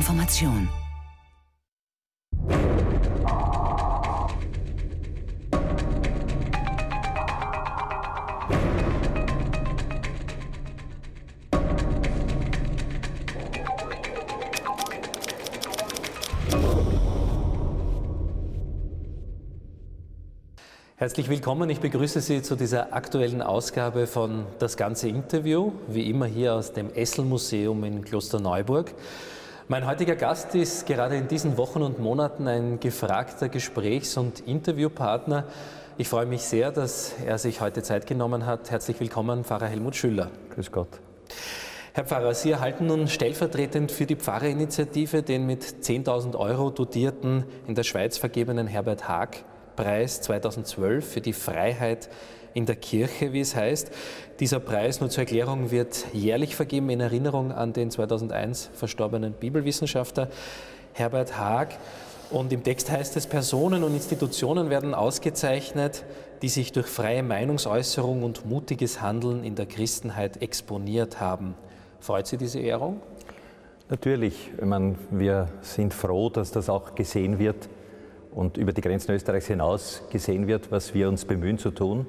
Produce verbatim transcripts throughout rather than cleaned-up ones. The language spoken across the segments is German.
Information. Herzlich willkommen, ich begrüße Sie zu dieser aktuellen Ausgabe von Das ganze Interview, wie immer hier aus dem Essl-Museum in Klosterneuburg. Mein heutiger Gast ist gerade in diesen Wochen und Monaten ein gefragter Gesprächs- und Interviewpartner. Ich freue mich sehr, dass er sich heute Zeit genommen hat. Herzlich willkommen, Pfarrer Helmut Schüller. Grüß Gott. Herr Pfarrer, Sie erhalten nun stellvertretend für die Pfarrerinitiative den mit zehntausend Euro dotierten, in der Schweiz vergebenen Herbert Haag Preis zweitausendzwölf für die Freiheit in der Kirche, wie es heißt. Dieser Preis, nur zur Erklärung, wird jährlich vergeben in Erinnerung an den zweitausendeins verstorbenen Bibelwissenschaftler Herbert Haag. Und im Text heißt es, Personen und Institutionen werden ausgezeichnet, die sich durch freie Meinungsäußerung und mutiges Handeln in der Christenheit exponiert haben. Freut Sie diese Ehrung? Natürlich. Ich meine, wir sind froh, dass das auch gesehen wird und über die Grenzen Österreichs hinaus gesehen wird, was wir uns bemühen zu tun.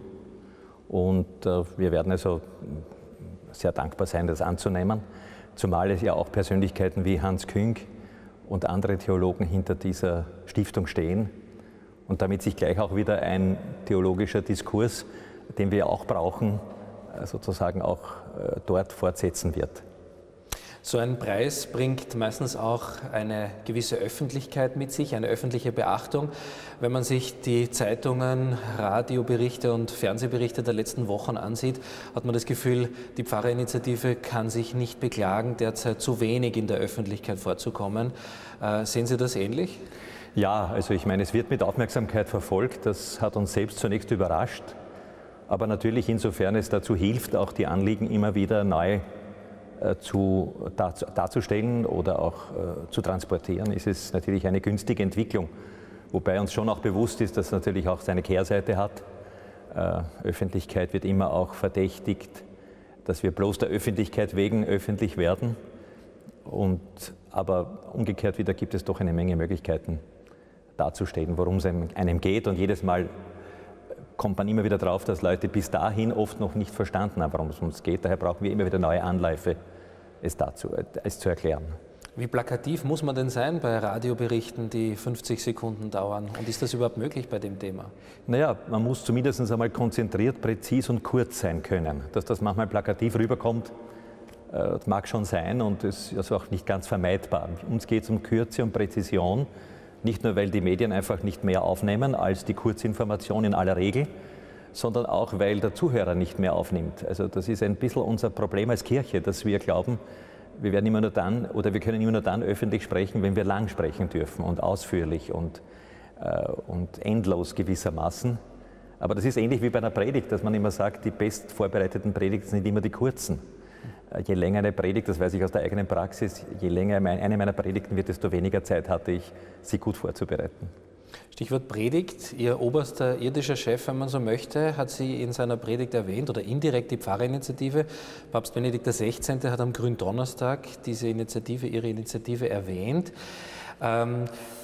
Und äh, wir werden also sehr dankbar sein, das anzunehmen, zumal es ja auch Persönlichkeiten wie Hans Küng und andere Theologen hinter dieser Stiftung stehen und damit sich gleich auch wieder ein theologischer Diskurs, den wir auch brauchen, sozusagen auch äh, dort fortsetzen wird. So ein Preis bringt meistens auch eine gewisse Öffentlichkeit mit sich, eine öffentliche Beachtung. Wenn man sich die Zeitungen, Radioberichte und Fernsehberichte der letzten Wochen ansieht, hat man das Gefühl, die Pfarrerinitiative kann sich nicht beklagen, derzeit zu wenig in der Öffentlichkeit vorzukommen. Äh, sehen Sie das ähnlich? Ja, also ich meine, es wird mit Aufmerksamkeit verfolgt. Das hat uns selbst zunächst überrascht. Aber natürlich insofern es dazu hilft, auch die Anliegen immer wieder neu Zu, darzustellen oder auch äh, zu transportieren, ist es natürlich eine günstige Entwicklung. Wobei uns schon auch bewusst ist, dass es natürlich auch seine Kehrseite hat. Äh, Öffentlichkeit wird immer auch verdächtigt, dass wir bloß der Öffentlichkeit wegen öffentlich werden. Und, aber umgekehrt wieder gibt es doch eine Menge Möglichkeiten darzustellen, worum es einem geht. Und jedes Mal kommt man immer wieder drauf, dass Leute bis dahin oft noch nicht verstanden haben, worum es uns geht. Daher brauchen wir immer wieder neue Anläufe, es, dazu, es zu erklären. Wie plakativ muss man denn sein bei Radioberichten, die fünfzig Sekunden dauern? Und ist das überhaupt möglich bei dem Thema? Naja, man muss zumindest einmal konzentriert, präzis und kurz sein können. Dass das manchmal plakativ rüberkommt, das mag schon sein und ist also auch nicht ganz vermeidbar. Uns geht es um Kürze und Präzision. Nicht nur, weil die Medien einfach nicht mehr aufnehmen als die Kurzinformation in aller Regel, sondern auch, weil der Zuhörer nicht mehr aufnimmt. Also das ist ein bisschen unser Problem als Kirche, dass wir glauben, wir werden immer nur dann oder wir können immer nur dann öffentlich sprechen, wenn wir lang sprechen dürfen und ausführlich und, äh, und endlos gewissermaßen. Aber das ist ähnlich wie bei einer Predigt, dass man immer sagt, die best vorbereiteten Predigten sind immer die kurzen. Je länger eine Predigt, das weiß ich aus der eigenen Praxis, je länger eine meiner Predigten wird, desto weniger Zeit hatte ich, sie gut vorzubereiten. Stichwort Predigt. Ihr oberster irdischer Chef, wenn man so möchte, hat Sie in seiner Predigt erwähnt oder indirekt die Pfarrerinitiative. Papst Benedikt der Sechzehnte hat am Gründonnerstag diese Initiative, Ihre Initiative erwähnt. Ähm,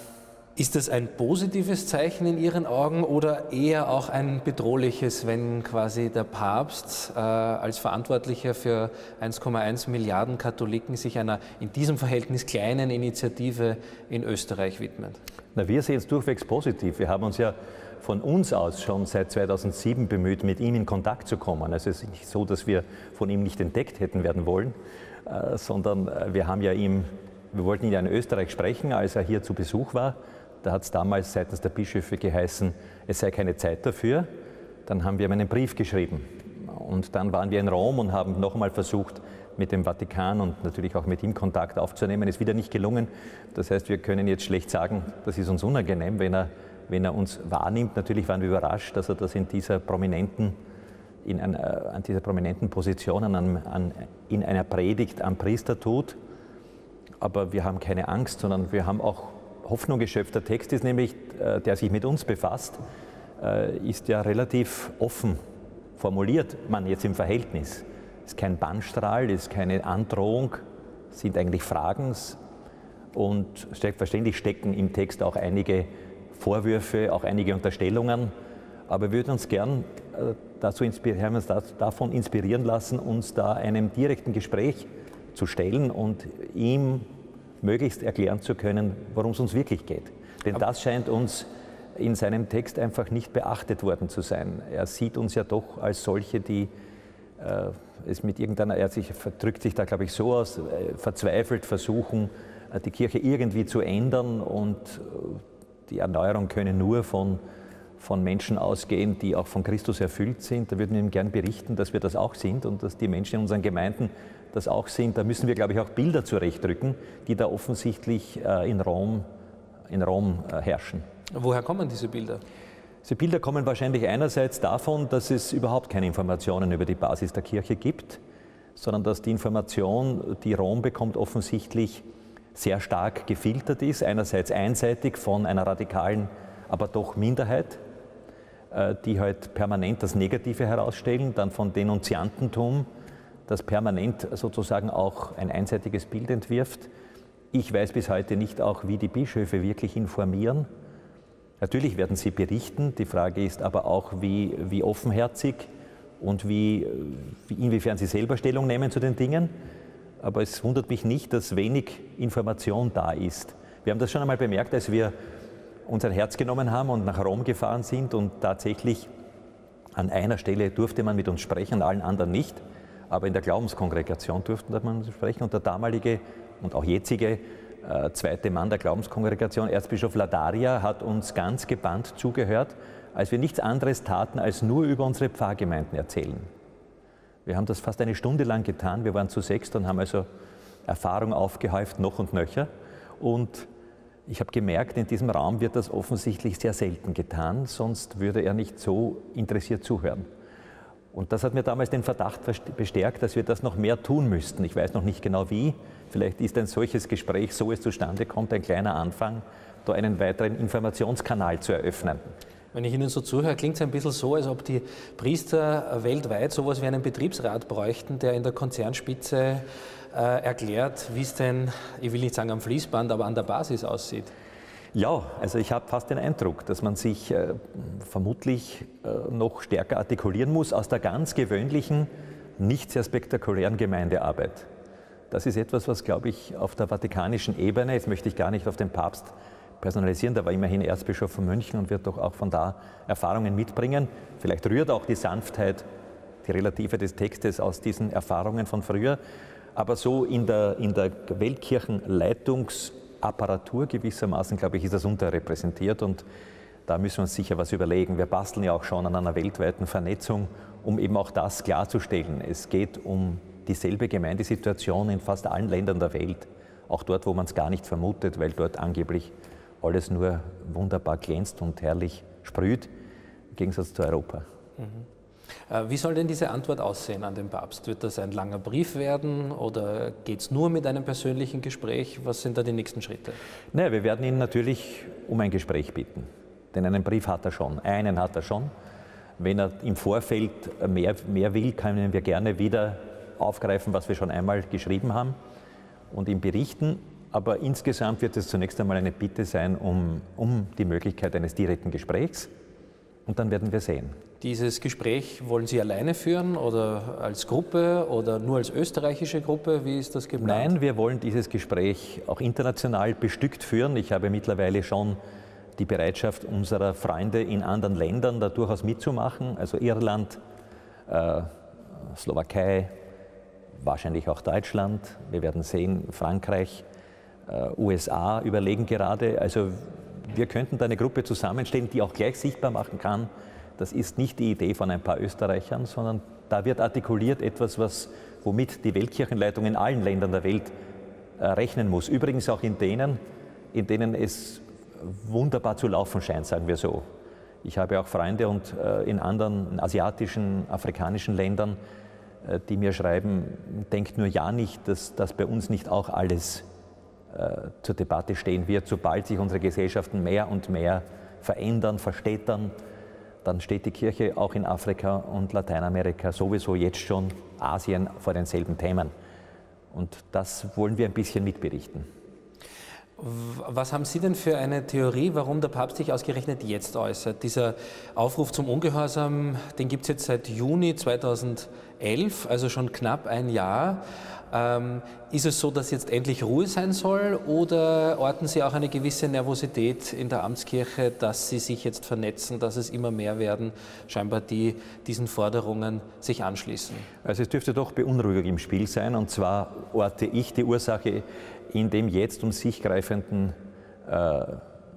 Ist das ein positives Zeichen in Ihren Augen oder eher auch ein bedrohliches, wenn quasi der Papst äh, als Verantwortlicher für eins Komma eins Milliarden Katholiken sich einer in diesem Verhältnis kleinen Initiative in Österreich widmet? Na, wir sehen es durchwegs positiv. Wir haben uns ja von uns aus schon seit zweitausendsieben bemüht, mit ihm in Kontakt zu kommen. Also es ist nicht so, dass wir von ihm nicht entdeckt hätten werden wollen, äh, sondern wir haben ja ihm, wir wollten ihn ja in Österreich sprechen, als er hier zu Besuch war. Da hat es damals seitens der Bischöfe geheißen, es sei keine Zeit dafür. Dann haben wir ihm einen Brief geschrieben. Und dann waren wir in Rom und haben noch einmal versucht, mit dem Vatikan und natürlich auch mit ihm Kontakt aufzunehmen. Ist wieder nicht gelungen. Das heißt, wir können jetzt schlecht sagen, das ist uns unangenehm, wenn er, wenn er uns wahrnimmt. Natürlich waren wir überrascht, dass er das in dieser prominenten, in einer, an dieser prominenten Position an, an, in einer Predigt am Priester tut. Aber wir haben keine Angst, sondern wir haben auch Hoffnung geschöpft. Der Text ist nämlich, der sich mit uns befasst, ist ja relativ offen formuliert, man jetzt im Verhältnis. Es ist kein Bannstrahl, es ist keine Androhung, es sind eigentlich Fragen, Und selbstverständlich stecken im Text auch einige Vorwürfe, auch einige Unterstellungen. Aber wir würden uns gern dazu inspirieren, uns davon inspirieren lassen, uns da einem direkten Gespräch zu stellen und ihm möglichst erklären zu können, worum es uns wirklich geht. Denn das scheint uns in seinem Text einfach nicht beachtet worden zu sein. Er sieht uns ja doch als solche, die äh, es mit irgendeiner, er sich, drückt sich da, glaube ich, so aus, äh, verzweifelt versuchen, äh, die Kirche irgendwie zu ändern, und äh, die Erneuerung könne nur von, von Menschen ausgehen, die auch von Christus erfüllt sind. Da würden wir ihm gern berichten, dass wir das auch sind und dass die Menschen in unseren Gemeinden das auch sind. Da müssen wir, glaube ich, auch Bilder zurechtdrücken, die da offensichtlich äh, in Rom, in Rom äh, herrschen. Woher kommen diese Bilder? Diese Bilder kommen wahrscheinlich einerseits davon, dass es überhaupt keine Informationen über die Basis der Kirche gibt, sondern dass die Information, die Rom bekommt, offensichtlich sehr stark gefiltert ist. Einerseits einseitig von einer radikalen, aber doch Minderheit, die halt permanent das Negative herausstellen, dann von Denunziantentum, das permanent sozusagen auch ein einseitiges Bild entwirft. Ich weiß bis heute nicht auch, wie die Bischöfe wirklich informieren. Natürlich werden sie berichten, die Frage ist aber auch, wie, wie offenherzig und wie, wie, inwiefern sie selber Stellung nehmen zu den Dingen. Aber es wundert mich nicht, dass wenig Information da ist. Wir haben das schon einmal bemerkt, als wir uns ein Herz genommen haben und nach Rom gefahren sind, und tatsächlich an einer Stelle durfte man mit uns sprechen, an allen anderen nicht, aber in der Glaubenskongregation durfte man sprechen, und der damalige und auch jetzige äh, zweite Mann der Glaubenskongregation, Erzbischof Ladaria, hat uns ganz gebannt zugehört, als wir nichts anderes taten, als nur über unsere Pfarrgemeinden erzählen. Wir haben das fast eine Stunde lang getan, wir waren zu sechst und haben also Erfahrung aufgehäuft, noch und nöcher. Und ich habe gemerkt, in diesem Raum wird das offensichtlich sehr selten getan, sonst würde er nicht so interessiert zuhören. Und das hat mir damals den Verdacht bestärkt, dass wir das noch mehr tun müssten. Ich weiß noch nicht genau wie. Vielleicht ist ein solches Gespräch, so es zustande kommt, ein kleiner Anfang, da einen weiteren Informationskanal zu eröffnen. Wenn ich Ihnen so zuhöre, klingt es ein bisschen so, als ob die Priester weltweit sowas wie einen Betriebsrat bräuchten, der in der Konzernspitze äh, erklärt, wie es denn, ich will nicht sagen am Fließband, aber an der Basis aussieht. Ja, also ich habe fast den Eindruck, dass man sich äh, vermutlich äh, noch stärker artikulieren muss aus der ganz gewöhnlichen, nicht sehr spektakulären Gemeindearbeit. Das ist etwas, was, glaube ich, auf der vatikanischen Ebene, jetzt möchte ich gar nicht auf den Papst personalisieren, der war immerhin Erzbischof von München und wird doch auch von da Erfahrungen mitbringen. Vielleicht rührt auch die Sanftheit, die Relative des Textes aus diesen Erfahrungen von früher. Aber so in der, in der Weltkirchenleitungsapparatur gewissermaßen, glaube ich, ist das unterrepräsentiert, und da müssen wir uns sicher was überlegen. Wir basteln ja auch schon an einer weltweiten Vernetzung, um eben auch das klarzustellen. Es geht um dieselbe Gemeindesituation in fast allen Ländern der Welt, auch dort, wo man es gar nicht vermutet, weil dort angeblich alles nur wunderbar glänzt und herrlich sprüht, im Gegensatz zu Europa. Mhm. Wie soll denn diese Antwort aussehen an den Papst? Wird das ein langer Brief werden oder geht es nur mit einem persönlichen Gespräch? Was sind da die nächsten Schritte? Naja, wir werden ihn natürlich um ein Gespräch bitten, denn einen Brief hat er schon, einen hat er schon. Wenn er im Vorfeld mehr, mehr will, können wir gerne wieder aufgreifen, was wir schon einmal geschrieben haben und ihm berichten. Aber insgesamt wird es zunächst einmal eine Bitte sein um, um die Möglichkeit eines direkten Gesprächs, und dann werden wir sehen. Dieses Gespräch wollen Sie alleine führen oder als Gruppe oder nur als österreichische Gruppe? Wie ist das geplant? Nein, wir wollen dieses Gespräch auch international bestückt führen. Ich habe mittlerweile schon die Bereitschaft unserer Freunde in anderen Ländern da durchaus mitzumachen, also Irland, äh, Slowakei, wahrscheinlich auch Deutschland, wir werden sehen, Frankreich, äh, U S A überlegen gerade. Also wir könnten da eine Gruppe zusammenstellen, die auch gleich sichtbar machen kann, das ist nicht die Idee von ein paar Österreichern, sondern da wird artikuliert etwas, was, womit die Weltkirchenleitung in allen Ländern der Welt äh, rechnen muss. Übrigens auch in denen, in denen es wunderbar zu laufen scheint, sagen wir so. Ich habe auch Freunde und äh, in anderen in asiatischen, afrikanischen Ländern, äh, die mir schreiben, denkt nur ja nicht, dass, dass bei uns nicht auch alles äh, zur Debatte stehen wird. Sobald sich unsere Gesellschaften mehr und mehr verändern, verstädtern, dann steht die Kirche auch in Afrika und Lateinamerika, sowieso jetzt schon Asien, vor denselben Themen. Und das wollen wir ein bisschen mitberichten. Was haben Sie denn für eine Theorie, warum der Papst sich ausgerechnet jetzt äußert? Dieser Aufruf zum Ungehorsam, den gibt es jetzt seit Juni zweitausendelf, also schon knapp ein Jahr. Ähm, ist es so, dass jetzt endlich Ruhe sein soll, oder orten Sie auch eine gewisse Nervosität in der Amtskirche, dass Sie sich jetzt vernetzen, dass es immer mehr werden, scheinbar die diesen Forderungen sich anschließen? Also es dürfte doch Beunruhigung im Spiel sein, und zwar orte ich die Ursache in dem jetzt um sich greifenden, äh,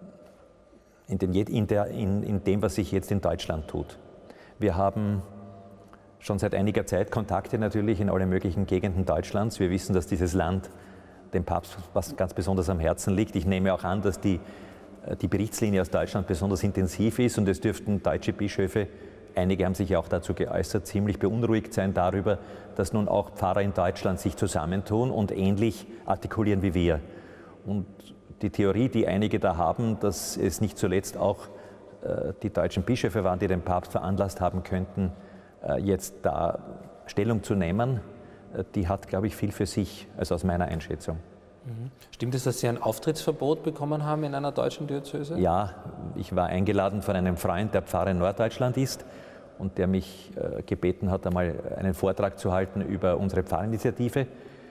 in, den, in, der, in, in dem, was sich jetzt in Deutschland tut. Wir haben schon seit einiger Zeit Kontakte natürlich in alle möglichen Gegenden Deutschlands. Wir wissen, dass dieses Land dem Papst was ganz besonders am Herzen liegt. Ich nehme auch an, dass die, die Berichtslinie aus Deutschland besonders intensiv ist, und es dürften deutsche Bischöfe, einige haben sich ja auch dazu geäußert, ziemlich beunruhigt sein darüber, dass nun auch Pfarrer in Deutschland sich zusammentun und ähnlich artikulieren wie wir. Und die Theorie, die einige da haben, dass es nicht zuletzt auch äh, die deutschen Bischöfe waren, die den Papst veranlasst haben könnten, jetzt da Stellung zu nehmen, die hat, glaube ich, viel für sich, also aus meiner Einschätzung. Stimmt es, dass Sie ein Auftrittsverbot bekommen haben in einer deutschen Diözese? Ja, ich war eingeladen von einem Freund, der Pfarrer in Norddeutschland ist und der mich gebeten hat, einmal einen Vortrag zu halten über unsere Pfarrinitiative.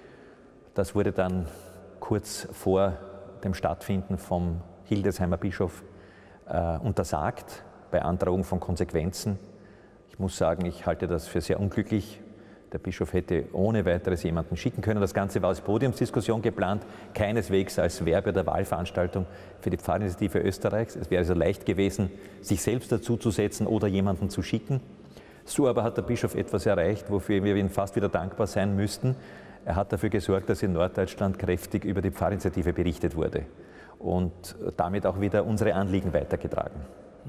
Das wurde dann kurz vor dem Stattfinden vom Hildesheimer Bischof äh, untersagt, bei Androhung von Konsequenzen. Ich muss sagen, ich halte das für sehr unglücklich. Der Bischof hätte ohne weiteres jemanden schicken können. Das Ganze war als Podiumsdiskussion geplant, keineswegs als Werbe- oder Wahlveranstaltung für die Pfarrinitiative Österreichs. Es wäre also leicht gewesen, sich selbst dazuzusetzen oder jemanden zu schicken. So aber hat der Bischof etwas erreicht, wofür wir ihm fast wieder dankbar sein müssten. Er hat dafür gesorgt, dass in Norddeutschland kräftig über die Pfarrinitiative berichtet wurde und damit auch wieder unsere Anliegen weitergetragen.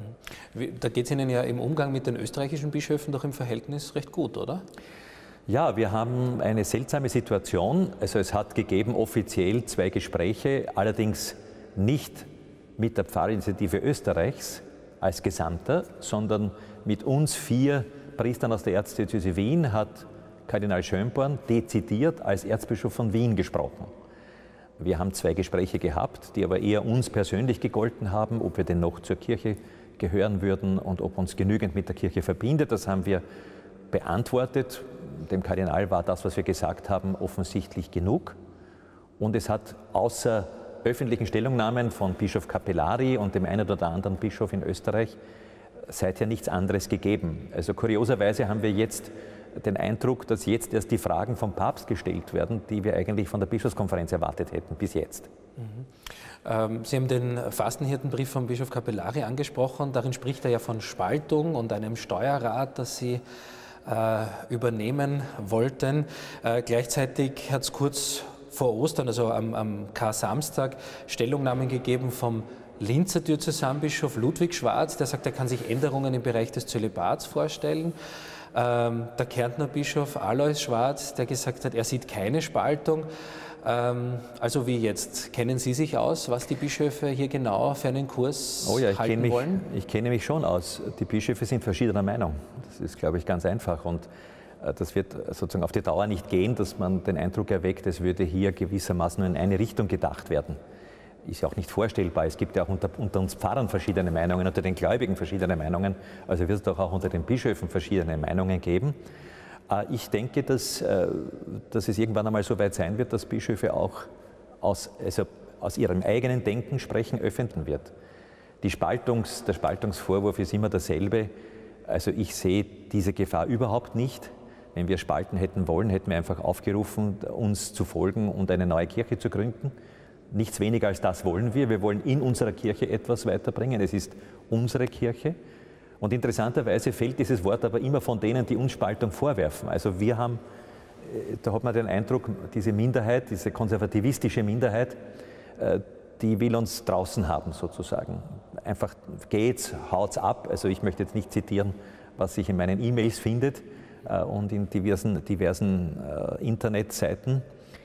Da geht es Ihnen ja im Umgang mit den österreichischen Bischöfen doch im Verhältnis recht gut, oder? Ja, wir haben eine seltsame Situation. Also es hat gegeben offiziell zwei Gespräche, allerdings nicht mit der Pfarrinitiative Österreichs als Gesandter, sondern mit uns vier Priestern aus der Erzdiözese Wien hat Kardinal Schönborn dezidiert als Erzbischof von Wien gesprochen. Wir haben zwei Gespräche gehabt, die aber eher uns persönlich gegolten haben, ob wir denn noch zur Kirche gehören würden und ob uns genügend mit der Kirche verbindet. Das haben wir beantwortet. Dem Kardinal war das, was wir gesagt haben, offensichtlich genug. Und es hat außer öffentlichen Stellungnahmen von Bischof Capellari und dem einen oder anderen Bischof in Österreich seither nichts anderes gegeben. Also kurioserweise haben wir jetzt den Eindruck, dass jetzt erst die Fragen vom Papst gestellt werden, die wir eigentlich von der Bischofskonferenz erwartet hätten bis jetzt. Mhm. Ähm, Sie haben den Fastenhirtenbrief von Bischof Capellari angesprochen. Darin spricht er ja von Spaltung und einem Steuerrat, das Sie äh, übernehmen wollten. Äh, gleichzeitig hat es kurz vor Ostern, also am, am Kar-Samstag, Stellungnahmen gegeben vom Linzer Diözesanbischof Ludwig Schwarz, der sagt, er kann sich Änderungen im Bereich des Zölibats vorstellen. Ähm, der Kärntner Bischof Alois Schwarz, der gesagt hat, er sieht keine Spaltung. Ähm, also wie jetzt? Kennen Sie sich aus, was die Bischöfe hier genau für einen Kurs oh ja, ich halten mich, wollen? Ich kenne mich schon aus. Die Bischöfe sind verschiedener Meinung. Das ist, glaube ich, ganz einfach. Und äh, das wird sozusagen auf die Dauer nicht gehen, dass man den Eindruck erweckt, es würde hier gewissermaßen nur in eine Richtung gedacht werden. Ist ja auch nicht vorstellbar. Es gibt ja auch unter, unter uns Pfarrern verschiedene Meinungen, unter den Gläubigen verschiedene Meinungen. Also wird es doch auch unter den Bischöfen verschiedene Meinungen geben. Ich denke, dass, dass es irgendwann einmal so weit sein wird, dass Bischöfe auch aus, also aus ihrem eigenen Denken sprechen, öffnen wird. Die Spaltungs, der Spaltungsvorwurf ist immer derselbe. Also ich sehe diese Gefahr überhaupt nicht. Wenn wir spalten hätten wollen, hätten wir einfach aufgerufen, uns zu folgen und eine neue Kirche zu gründen. Nichts weniger als das wollen wir. Wir wollen in unserer Kirche etwas weiterbringen. Es ist unsere Kirche. Und interessanterweise fällt dieses Wort aber immer von denen, die uns Spaltung vorwerfen. Also wir haben, da hat man den Eindruck, diese Minderheit, diese konservativistische Minderheit, die will uns draußen haben sozusagen. Einfach geht's, haut's ab. Also ich möchte jetzt nicht zitieren, was sich in meinen E-Mails findet und in diversen, diversen Internetseiten.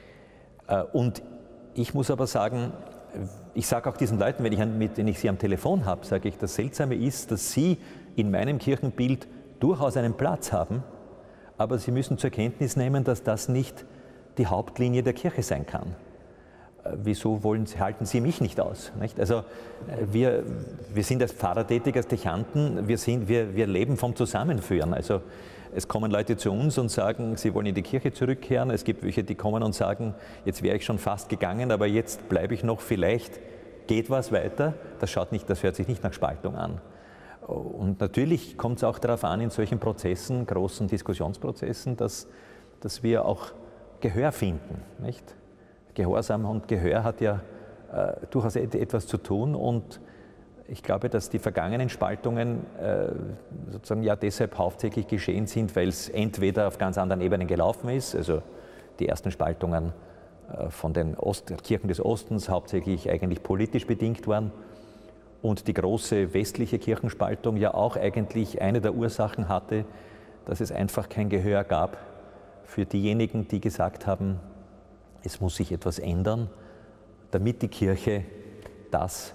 Und ich muss aber sagen, ich sage auch diesen Leuten, wenn ich, mit denen ich sie am Telefon habe, sage ich, das Seltsame ist, dass sie in meinem Kirchenbild durchaus einen Platz haben, aber sie müssen zur Kenntnis nehmen, dass das nicht die Hauptlinie der Kirche sein kann. wieso wollen Sie, halten Sie mich nicht aus? Nicht? Also wir, wir sind als Pfarrer tätig, als Dechanten, wir, sind, wir, wir leben vom Zusammenführen. Also es kommen Leute zu uns und sagen, sie wollen in die Kirche zurückkehren. Es gibt welche, die kommen und sagen, jetzt wäre ich schon fast gegangen, aber jetzt bleibe ich noch, vielleicht geht was weiter. Das, schaut nicht, das hört sich nicht nach Spaltung an. Und natürlich kommt es auch darauf an, in solchen Prozessen, großen Diskussionsprozessen, dass, dass wir auch Gehör finden. Nicht? Gehorsam und Gehör hat ja äh, durchaus etwas zu tun, und ich glaube, dass die vergangenen Spaltungen äh, sozusagen ja deshalb hauptsächlich geschehen sind, weil es entweder auf ganz anderen Ebenen gelaufen ist, also die ersten Spaltungen äh, von den Ost Kirchen des Ostens hauptsächlich eigentlich politisch bedingt waren, und die große westliche Kirchenspaltung ja auch eigentlich eine der Ursachen hatte, dass es einfach kein Gehör gab für diejenigen, die gesagt haben, es muss sich etwas ändern, damit die Kirche das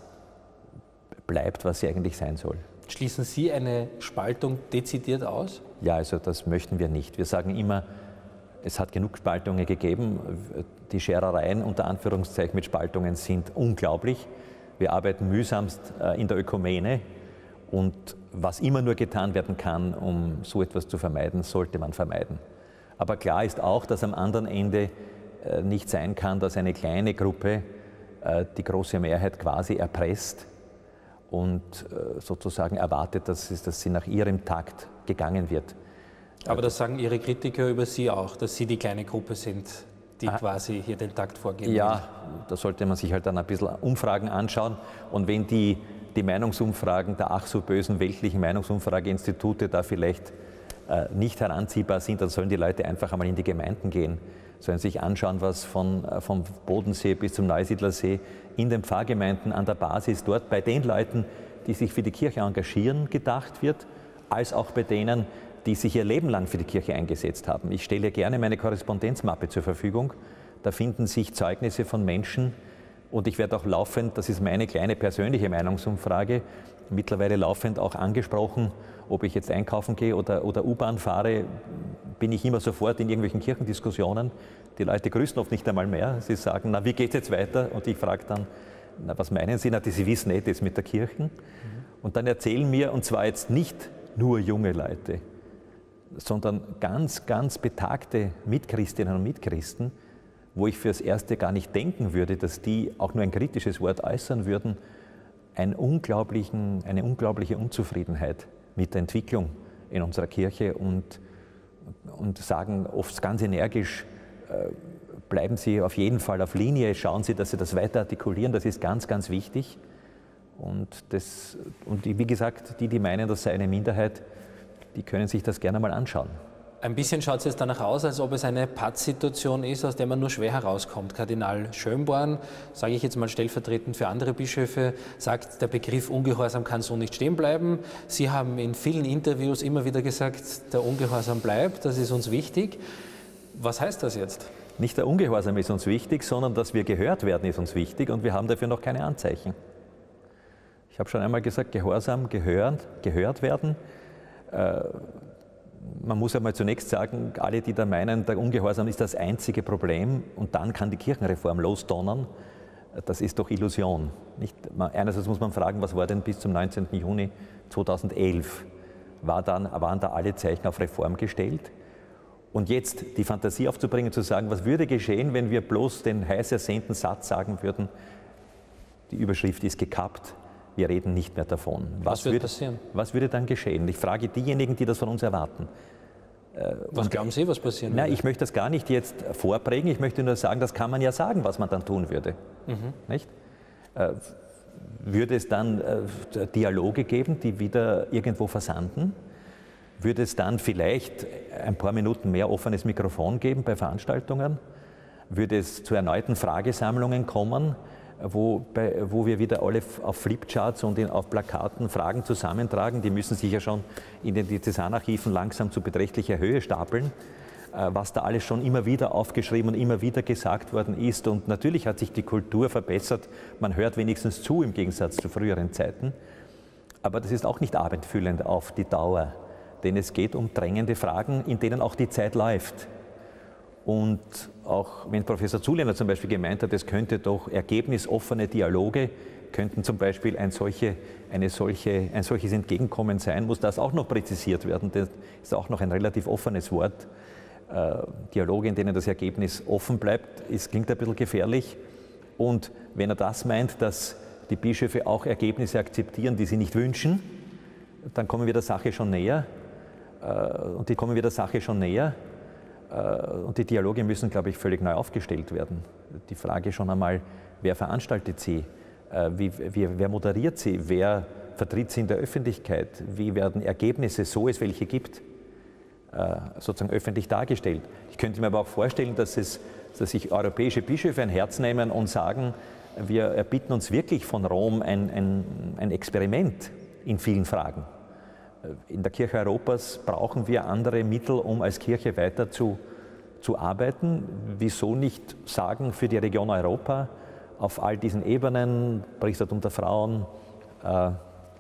bleibt, was sie eigentlich sein soll. Schließen Sie eine Spaltung dezidiert aus? Ja, also das möchten wir nicht. Wir sagen immer, es hat genug Spaltungen gegeben. Die Scherereien unter Anführungszeichen mit Spaltungen sind unglaublich. Wir arbeiten mühsamst in der Ökumene, und was immer nur getan werden kann, um so etwas zu vermeiden, sollte man vermeiden. Aber klar ist auch, dass am anderen Ende nicht sein kann, dass eine kleine Gruppe die große Mehrheit quasi erpresst und sozusagen erwartet, dass, es, dass sie nach ihrem Takt gegangen wird. Aber das sagen Ihre Kritiker über Sie auch, dass Sie die kleine Gruppe sind, die ah, quasi hier den Takt vorgeben. Ja, da sollte man sich halt dann ein bisschen Umfragen anschauen. Und wenn die, die Meinungsumfragen der ach so bösen weltlichen Meinungsumfrageinstitute da vielleicht äh, nicht heranziehbar sind, dann sollen die Leute einfach einmal in die Gemeinden gehen, sollen sich anschauen, was von, äh, vom Bodensee bis zum Neusiedlersee in den Pfarrgemeinden an der Basis dort bei den Leuten, die sich für die Kirche engagieren, gedacht wird, als auch bei denen, die sich ihr Leben lang für die Kirche eingesetzt haben. Ich stelle gerne meine Korrespondenzmappe zur Verfügung. Da finden sich Zeugnisse von Menschen, und ich werde auch laufend, das ist meine kleine persönliche Meinungsumfrage, mittlerweile laufend auch angesprochen, ob ich jetzt einkaufen gehe oder, oder U-Bahn fahre, bin ich immer sofort in irgendwelchen Kirchendiskussionen. Die Leute grüßen oft nicht einmal mehr. Sie sagen, na, wie geht es jetzt weiter? Und ich frage dann, na, was meinen Sie? Na, Sie wissen eh das mit der Kirche. Mhm. Und dann erzählen mir, und zwar jetzt nicht nur junge Leute, sondern ganz, ganz betagte Mitchristinnen und Mitchristen, wo ich fürs Erste gar nicht denken würde, dass die auch nur ein kritisches Wort äußern würden, einen unglaublichen, eine unglaubliche Unzufriedenheit mit der Entwicklung in unserer Kirche, und, und sagen oft ganz energisch, äh, bleiben Sie auf jeden Fall auf Linie, schauen Sie, dass Sie das weiter artikulieren, das ist ganz, ganz wichtig. Und, das, und wie gesagt, die, die meinen, das sei eine Minderheit, die können sich das gerne mal anschauen. Ein bisschen schaut es jetzt danach aus, als ob es eine Pattsituation ist, aus der man nur schwer herauskommt. Kardinal Schönborn, sage ich jetzt mal stellvertretend für andere Bischöfe, sagt, der Begriff Ungehorsam kann so nicht stehen bleiben. Sie haben in vielen Interviews immer wieder gesagt, der Ungehorsam bleibt, das ist uns wichtig. Was heißt das jetzt? Nicht der Ungehorsam ist uns wichtig, sondern dass wir gehört werden ist uns wichtig, und wir haben dafür noch keine Anzeichen. Ich habe schon einmal gesagt, Gehorsam, gehört, gehört werden. Man muss einmal zunächst sagen, alle, die da meinen, der Ungehorsam ist das einzige Problem und dann kann die Kirchenreform losdonnern, das ist doch Illusion. Nicht? Einerseits muss man fragen, was war denn bis zum neunzehnten Juni zweitausendelf? War dann, waren da alle Zeichen auf Reform gestellt? Und jetzt die Fantasie aufzubringen, zu sagen, was würde geschehen, wenn wir bloß den heiß ersehnten Satz sagen würden, die Überschrift ist gekappt, wir reden nicht mehr davon. Was, was würde passieren? Was würde dann geschehen? Ich frage diejenigen, die das von uns erwarten. Was Und, glauben Sie, was passieren würde? Na, ich möchte das gar nicht jetzt vorprägen, ich möchte nur sagen, das kann man ja sagen, was man dann tun würde. Mhm. Nicht? Äh, würde es dann äh, Dialoge geben, die wieder irgendwo versanden? Würde es dann vielleicht ein paar Minuten mehr offenes Mikrofon geben bei Veranstaltungen? Würde es zu erneuten Fragesammlungen kommen, wo, bei, wo wir wieder alle auf Flipcharts und in, auf Plakaten Fragen zusammentragen? Die müssen sich ja schon in den Diözesanarchiven langsam zu beträchtlicher Höhe stapeln, äh, was da alles schon immer wieder aufgeschrieben und immer wieder gesagt worden ist. Und natürlich hat sich die Kultur verbessert, man hört wenigstens zu im Gegensatz zu früheren Zeiten. Aber das ist auch nicht abendfüllend auf die Dauer, denn es geht um drängende Fragen, in denen auch die Zeit läuft. Und auch wenn Professor Zulehner zum Beispiel gemeint hat, es könnte doch ergebnisoffene Dialoge, könnten zum Beispiel ein, solche, eine solche, ein solches Entgegenkommen sein, muss das auch noch präzisiert werden. Das ist auch noch ein relativ offenes Wort. Äh, Dialoge, in denen das Ergebnis offen bleibt, ist, klingt ein bisschen gefährlich. Und wenn er das meint, dass die Bischöfe auch Ergebnisse akzeptieren, die sie nicht wünschen, dann kommen wir der Sache schon näher. Äh, und die kommen wir der Sache schon näher. Und die Dialoge müssen, glaube ich, völlig neu aufgestellt werden. Die Frage schon einmal, wer veranstaltet sie, wie, wie, wer moderiert sie, wer vertritt sie in der Öffentlichkeit, wie werden Ergebnisse, so es welche gibt, sozusagen öffentlich dargestellt. Ich könnte mir aber auch vorstellen, dass, es, dass sich europäische Bischöfe ein Herz nehmen und sagen, wir erbitten uns wirklich von Rom ein, ein, ein Experiment in vielen Fragen. In der Kirche Europas brauchen wir andere Mittel, um als Kirche weiter zu, zu arbeiten. Wieso nicht sagen, für die Region Europa auf all diesen Ebenen, Priestertum der Frauen, äh,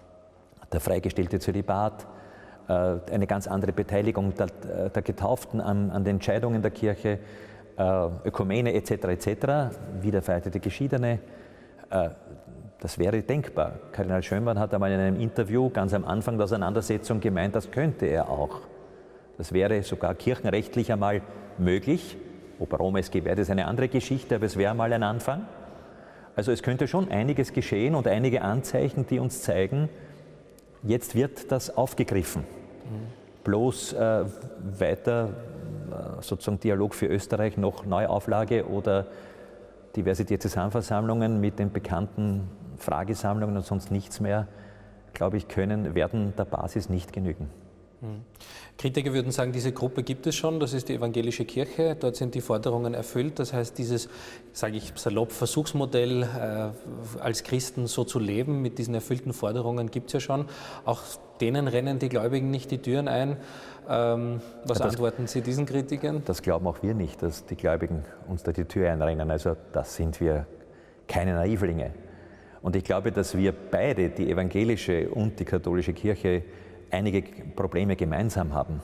der freigestellte Zölibat, äh, eine ganz andere Beteiligung der, der Getauften an, an den Entscheidungen der Kirche, äh, Ökumene et cetera et cetera, wiederverheiratete Geschiedene. Äh, Das wäre denkbar. Kardinal Schönborn hat einmal in einem Interview ganz am Anfang der Auseinandersetzung gemeint, das könnte er auch. Das wäre sogar kirchenrechtlich einmal möglich. Ob Rom es gewährt, ist eine andere Geschichte, aber es wäre mal ein Anfang. Also es könnte schon einiges geschehen und einige Anzeichen, die uns zeigen, jetzt wird das aufgegriffen. Mhm. Bloß äh, weiter äh, sozusagen Dialog für Österreich, noch Neuauflage oder diverse Diözesanversammlungen mit den bekannten Fragesammlungen und sonst nichts mehr, glaube ich, können, werden der Basis nicht genügen. Kritiker würden sagen, diese Gruppe gibt es schon, das ist die evangelische Kirche, dort sind die Forderungen erfüllt. Das heißt, dieses, sage ich salopp, Versuchsmodell, äh, als Christen so zu leben, mit diesen erfüllten Forderungen gibt es ja schon. Auch denen rennen die Gläubigen nicht die Türen ein. Ähm, was ja, das, antworten Sie diesen Kritikern? Das glauben auch wir nicht, dass die Gläubigen uns da die Tür einrennen. Also das sind wir keine Naivlinge. Und ich glaube, dass wir beide, die evangelische und die katholische Kirche, einige Probleme gemeinsam haben.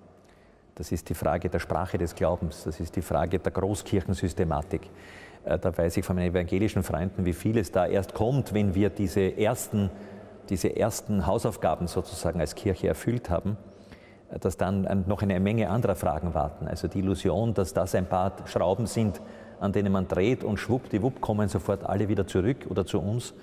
Das ist die Frage der Sprache des Glaubens, das ist die Frage der Großkirchensystematik. Da weiß ich von meinen evangelischen Freunden, wie viel es da erst kommt, wenn wir diese ersten, diese ersten Hausaufgaben sozusagen als Kirche erfüllt haben, dass dann noch eine Menge anderer Fragen warten. Also die Illusion, dass das ein paar Schrauben sind, an denen man dreht und schwuppdiwupp kommen sofort alle wieder zurück oder zu uns.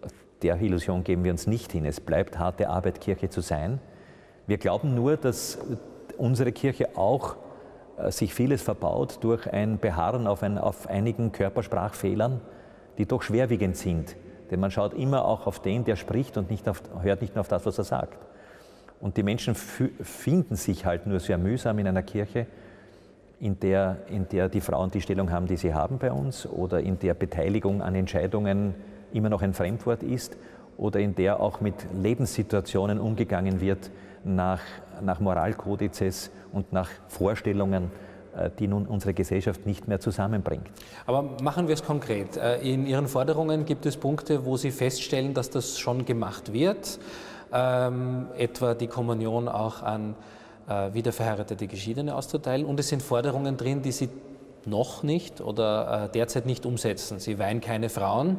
Der Illusion geben wir uns nicht hin. Es bleibt harte Arbeit, Kirche zu sein. Wir glauben nur, dass unsere Kirche auch äh, sich vieles verbaut durch ein Beharren auf, ein, auf einigen Körpersprachfehlern, die doch schwerwiegend sind. Denn man schaut immer auch auf den, der spricht und nicht auf, hört nicht nur auf das, was er sagt. Und die Menschen finden sich halt nur sehr mühsam in einer Kirche, in der, in der die Frauen die Stellung haben, die sie haben bei uns, oder in der Beteiligung an Entscheidungen immer noch ein Fremdwort ist, oder in der auch mit Lebenssituationen umgegangen wird nach, nach Moralkodizes und nach Vorstellungen, die nun unsere Gesellschaft nicht mehr zusammenbringt. Aber machen wir es konkret. In Ihren Forderungen gibt es Punkte, wo Sie feststellen, dass das schon gemacht wird, ähm, etwa die Kommunion auch an äh, wiederverheiratete Geschiedene auszuteilen. Und es sind Forderungen drin, die Sie noch nicht oder äh, derzeit nicht umsetzen. Sie weihen keine Frauen.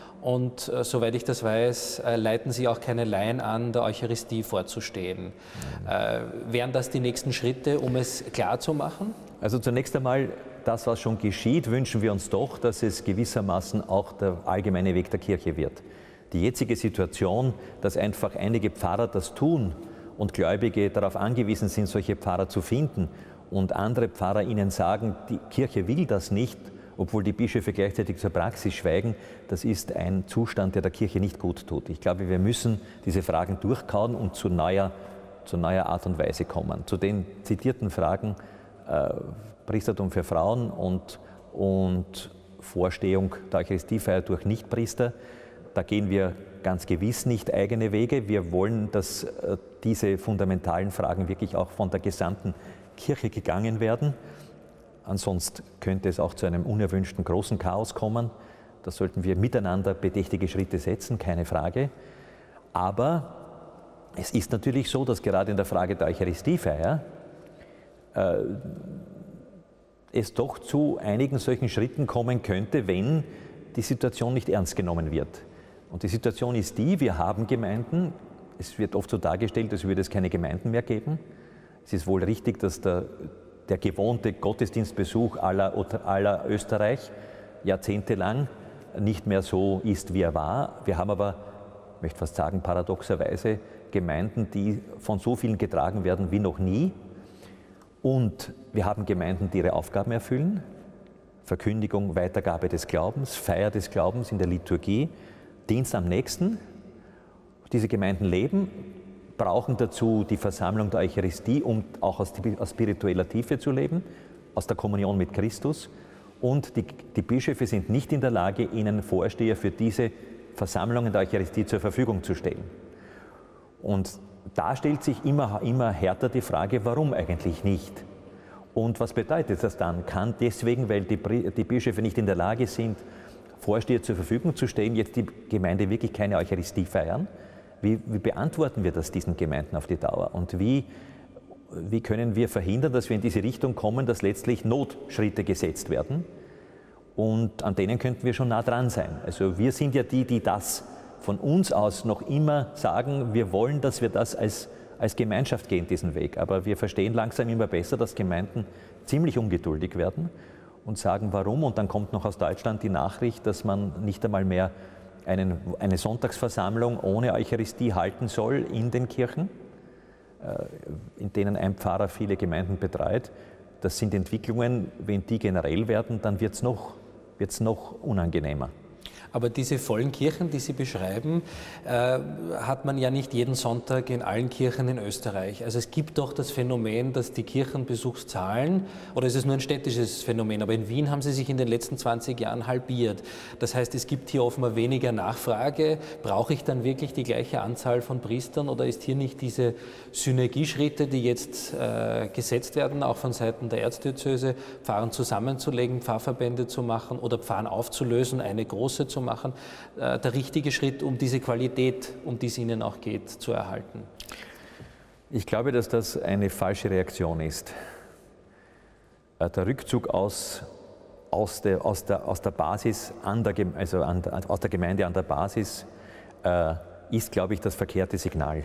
Und äh, soweit ich das weiß, äh, leiten Sie auch keine Laien an, der Eucharistie vorzustehen. Äh, wären das die nächsten Schritte, um es klar zu machen? Also zunächst einmal, das, was schon geschieht, wünschen wir uns doch, dass es gewissermaßen auch der allgemeine Weg der Kirche wird. Die jetzige Situation, dass einfach einige Pfarrer das tun und Gläubige darauf angewiesen sind, solche Pfarrer zu finden, und andere Pfarrer ihnen sagen, die Kirche will das nicht, obwohl die Bischöfe gleichzeitig zur Praxis schweigen, das ist ein Zustand, der der Kirche nicht gut tut. Ich glaube, wir müssen diese Fragen durchkauen und zu neuer, zu neuer Art und Weise kommen. Zu den zitierten Fragen äh, Priestertum für Frauen und, und Vorstehung der Eucharistiefeier durch Nichtpriester, da gehen wir ganz gewiss nicht eigene Wege. Wir wollen, dass äh, diese fundamentalen Fragen wirklich auch von der gesamten Kirche gegangen werden. Ansonsten könnte es auch zu einem unerwünschten großen Chaos kommen. Da sollten wir miteinander bedächtige Schritte setzen, keine Frage. Aber es ist natürlich so, dass gerade in der Frage der Eucharistiefeier äh, es doch zu einigen solchen Schritten kommen könnte, wenn die Situation nicht ernst genommen wird. Und die Situation ist die, wir haben Gemeinden, es wird oft so dargestellt, als würde es keine Gemeinden mehr geben. Es ist wohl richtig, dass der, der gewohnte Gottesdienstbesuch aller, aller Österreich jahrzehntelang nicht mehr so ist, wie er war. Wir haben aber, ich möchte fast sagen, paradoxerweise Gemeinden, die von so vielen getragen werden wie noch nie. Und wir haben Gemeinden, die ihre Aufgaben erfüllen. Verkündigung, Weitergabe des Glaubens, Feier des Glaubens in der Liturgie, Dienst am Nächsten. Diese Gemeinden leben, brauchen dazu die Versammlung der Eucharistie, um auch aus, aus spiritueller Tiefe zu leben, aus der Kommunion mit Christus. Und die, die Bischöfe sind nicht in der Lage, ihnen Vorsteher für diese Versammlungen der Eucharistie zur Verfügung zu stellen. Und da stellt sich immer, immer härter die Frage, warum eigentlich nicht? Und was bedeutet das dann? Kann deswegen, weil die, die Bischöfe nicht in der Lage sind, Vorsteher zur Verfügung zu stellen, jetzt die Gemeinde wirklich keine Eucharistie feiern? Wie, wie beantworten wir das diesen Gemeinden auf die Dauer? Und wie, wie können wir verhindern, dass wir in diese Richtung kommen, dass letztlich Notschritte gesetzt werden? Und an denen könnten wir schon nah dran sein. Also wir sind ja die, die das von uns aus noch immer sagen, wir wollen, dass wir das als, als Gemeinschaft gehen, diesen Weg. Aber wir verstehen langsam immer besser, dass Gemeinden ziemlich ungeduldig werden und sagen, warum? Und dann kommt noch aus Deutschland die Nachricht, dass man nicht einmal mehr einen, eine Sonntagsversammlung ohne Eucharistie halten soll in den Kirchen, in denen ein Pfarrer viele Gemeinden betreut. Das sind Entwicklungen, wenn die generell werden, dann wird es noch, wird's noch unangenehmer. Aber diese vollen Kirchen, die Sie beschreiben, äh, hat man ja nicht jeden Sonntag in allen Kirchen in Österreich. Also es gibt doch das Phänomen, dass die Kirchenbesuchszahlen, oder ist es nur ein städtisches Phänomen, aber in Wien haben sie sich in den letzten zwanzig Jahren halbiert. Das heißt, es gibt hier offenbar weniger Nachfrage. Brauche ich dann wirklich die gleiche Anzahl von Priestern oder ist hier nicht diese Synergieschritte, die jetzt äh, gesetzt werden, auch von Seiten der Erzdiözese, Pfarren zusammenzulegen, Pfarrverbände zu machen oder Pfarren aufzulösen, eine große zu machen, äh, der richtige Schritt, um diese Qualität, um die es Ihnen auch geht, zu erhalten? Ich glaube, dass das eine falsche Reaktion ist. Äh, der Rückzug aus, aus, der, aus, der, aus der Basis, an der, also an, aus der Gemeinde an der Basis, äh, ist, glaube ich, das verkehrte Signal.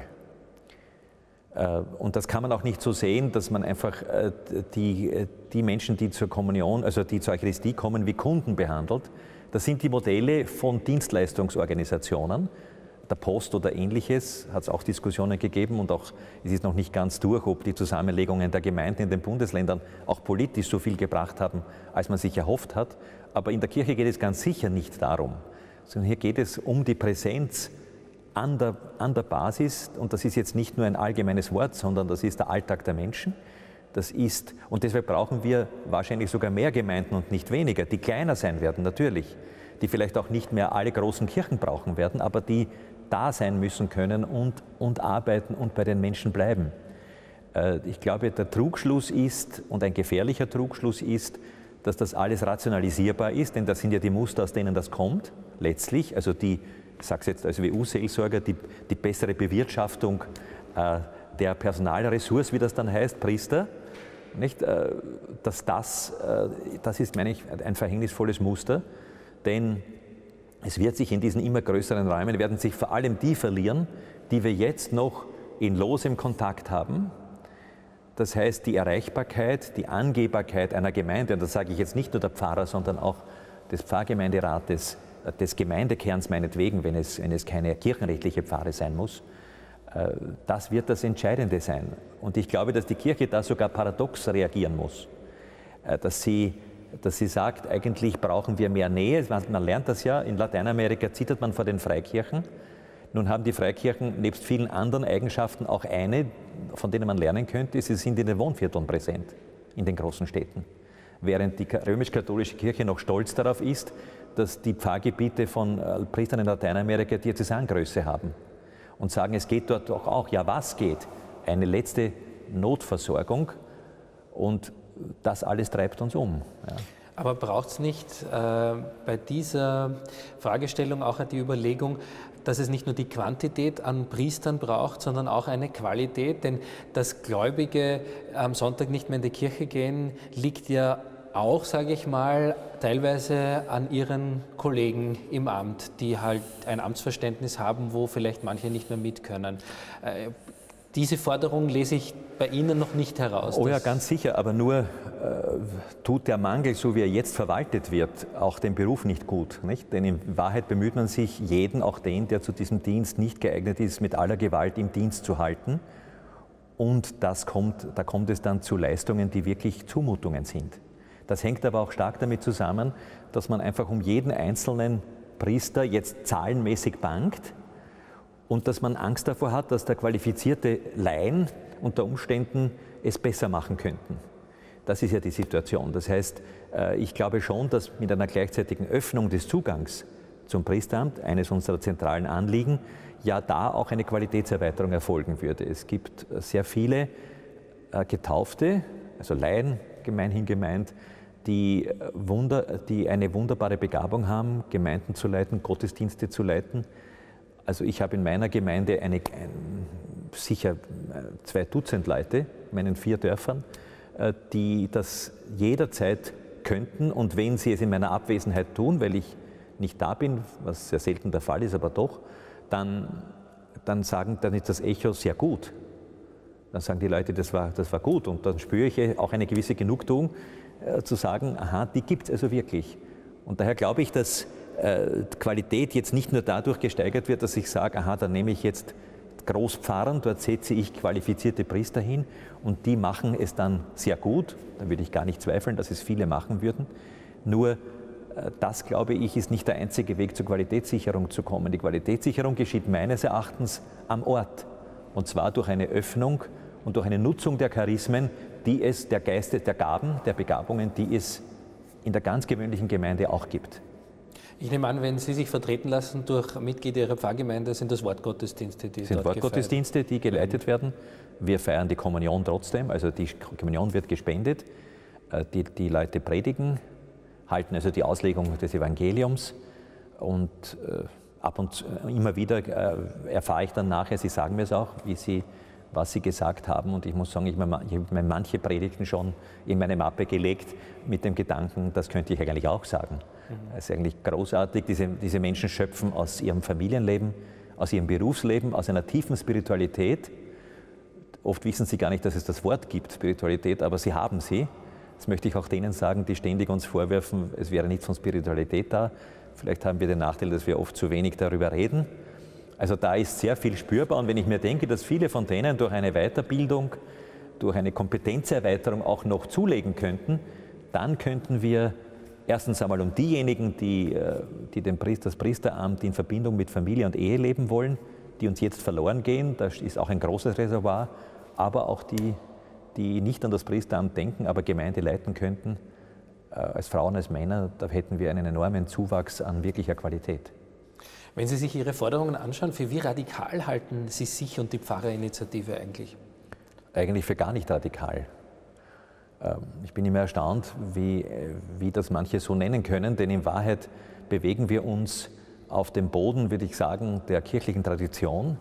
Äh, und das kann man auch nicht so sehen, dass man einfach äh, die, die Menschen, die zur Kommunion, also die zur Eucharistie kommen, wie Kunden behandelt. Das sind die Modelle von Dienstleistungsorganisationen, der Post oder Ähnliches, hat es auch Diskussionen gegeben und auch es ist noch nicht ganz durch, ob die Zusammenlegungen der Gemeinden in den Bundesländern auch politisch so viel gebracht haben, als man sich erhofft hat. Aber in der Kirche geht es ganz sicher nicht darum, sondern hier geht es um die Präsenz an der, an der Basis und das ist jetzt nicht nur ein allgemeines Wort, sondern das ist der Alltag der Menschen. Das ist, und deshalb brauchen wir wahrscheinlich sogar mehr Gemeinden und nicht weniger, die kleiner sein werden, natürlich, die vielleicht auch nicht mehr alle großen Kirchen brauchen werden, aber die da sein müssen können und, und arbeiten und bei den Menschen bleiben. Äh, ich glaube, der Trugschluss ist, und ein gefährlicher Trugschluss ist, dass das alles rationalisierbar ist, denn das sind ja die Muster, aus denen das kommt, letztlich, also die, ich sage es jetzt als W U-Seelsorger, die, die bessere Bewirtschaftung äh, der Personalressource, wie das dann heißt, Priester, nicht, dass das, das ist, meine ich, ein verhängnisvolles Muster, denn es wird sich in diesen immer größeren Räumen, werden sich vor allem die verlieren, die wir jetzt noch in losem Kontakt haben. Das heißt, die Erreichbarkeit, die Angehbarkeit einer Gemeinde, und das sage ich jetzt nicht nur der Pfarrer, sondern auch des Pfarrgemeinderates, des Gemeindekerns meinetwegen, wenn es, wenn es keine kirchenrechtliche Pfarre sein muss, das wird das Entscheidende sein. Und ich glaube, dass die Kirche da sogar paradox reagieren muss. Dass sie, dass sie sagt, eigentlich brauchen wir mehr Nähe. Man lernt das ja, in Lateinamerika zittert man vor den Freikirchen. Nun haben die Freikirchen nebst vielen anderen Eigenschaften auch eine, von denen man lernen könnte, sie sind in den Wohnvierteln präsent, in den großen Städten. Während die römisch-katholische Kirche noch stolz darauf ist, dass die Pfarrgebiete von Priestern in Lateinamerika Diözesangröße haben. Und sagen, es geht dort doch auch. Ja, was geht? Eine letzte Notversorgung und das alles treibt uns um. Ja. Aber braucht es nicht äh, bei dieser Fragestellung auch die Überlegung, dass es nicht nur die Quantität an Priestern braucht, sondern auch eine Qualität? Denn dass Gläubige am Sonntag nicht mehr in die Kirche gehen, liegt ja auch, sage ich mal, teilweise an Ihren Kollegen im Amt, die halt ein Amtsverständnis haben, wo vielleicht manche nicht mehr mit können. Äh, diese Forderung lese ich bei Ihnen noch nicht heraus. Oh ja, ganz sicher, aber nur äh, tut der Mangel, so wie er jetzt verwaltet wird, auch den Beruf nicht gut. Nicht? Denn in Wahrheit bemüht man sich, jeden, auch den, der zu diesem Dienst nicht geeignet ist, mit aller Gewalt im Dienst zu halten. Und das kommt, da kommt es dann zu Leistungen, die wirklich Zumutungen sind. Das hängt aber auch stark damit zusammen, dass man einfach um jeden einzelnen Priester jetzt zahlenmäßig bangt und dass man Angst davor hat, dass der qualifizierte Laien unter Umständen es besser machen könnten. Das ist ja die Situation. Das heißt, ich glaube schon, dass mit einer gleichzeitigen Öffnung des Zugangs zum Priesteramt, eines unserer zentralen Anliegen, ja da auch eine Qualitätserweiterung erfolgen würde. Es gibt sehr viele Getaufte, also Laien gemeinhin gemeint, die, Wunder, die eine wunderbare Begabung haben, Gemeinden zu leiten, Gottesdienste zu leiten. Also ich habe in meiner Gemeinde eine, ein, sicher zwei Dutzend Leute, in meinen vier Dörfern, die das jederzeit könnten und wenn sie es in meiner Abwesenheit tun, weil ich nicht da bin, was sehr selten der Fall ist, aber doch, dann, dann, sagen, dann ist das Echo sehr gut. Dann sagen die Leute, das war, das war gut und dann spüre ich auch eine gewisse Genugtuung, äh, zu sagen, aha, die gibt es also wirklich. Und daher glaube ich, dass äh, Qualität jetzt nicht nur dadurch gesteigert wird, dass ich sage, aha, dann nehme ich jetzt Großpfarren, dort setze ich qualifizierte Priester hin und die machen es dann sehr gut. Da würde ich gar nicht zweifeln, dass es viele machen würden. Nur äh, das, glaube ich, ist nicht der einzige Weg zur Qualitätssicherung zu kommen. Die Qualitätssicherung geschieht meines Erachtens am Ort. Und zwar durch eine Öffnung und durch eine Nutzung der Charismen, die es, der Geiste, der Gaben, der Begabungen, die es in der ganz gewöhnlichen Gemeinde auch gibt. Ich nehme an, wenn Sie sich vertreten lassen durch Mitglieder Ihrer Pfarrgemeinde, sind das Wortgottesdienste, die sind dort Wortgottesdienste, die geleitet werden. Wir feiern die Kommunion trotzdem, also die Kommunion wird gespendet. Die, die Leute predigen, halten also die Auslegung des Evangeliums und äh, ab und zu, immer wieder äh, erfahre ich dann nachher, Sie sagen mir es auch, wie Sie, was Sie gesagt haben und ich muss sagen, ich, ich habe mir manche Predigten schon in meine Mappe gelegt mit dem Gedanken, das könnte ich eigentlich auch sagen. Mhm. Es ist eigentlich großartig, diese, diese Menschen schöpfen aus ihrem Familienleben, aus ihrem Berufsleben, aus einer tiefen Spiritualität. Oft wissen sie gar nicht, dass es das Wort gibt, Spiritualität, aber sie haben sie. Das möchte ich auch denen sagen, die ständig uns vorwerfen, es wäre nichts von Spiritualität da. Vielleicht haben wir den Nachteil, dass wir oft zu wenig darüber reden. Also da ist sehr viel spürbar. Und wenn ich mir denke, dass viele von denen durch eine Weiterbildung, durch eine Kompetenzerweiterung auch noch zulegen könnten, dann könnten wir erstens einmal um diejenigen, die, die den Priester, das Priesteramt in Verbindung mit Familie und Ehe leben wollen, die uns jetzt verloren gehen, da ist auch ein großes Reservoir, aber auch die, die nicht an das Priesteramt denken, aber Gemeinde leiten könnten, als Frauen, als Männer, da hätten wir einen enormen Zuwachs an wirklicher Qualität. Wenn Sie sich Ihre Forderungen anschauen, für wie radikal halten Sie sich und die Pfarrerinitiative eigentlich? Eigentlich für gar nicht radikal. Ich bin immer erstaunt, wie, wie das manche so nennen können, denn in Wahrheit bewegen wir uns auf dem Boden, würde ich sagen, der kirchlichen Tradition.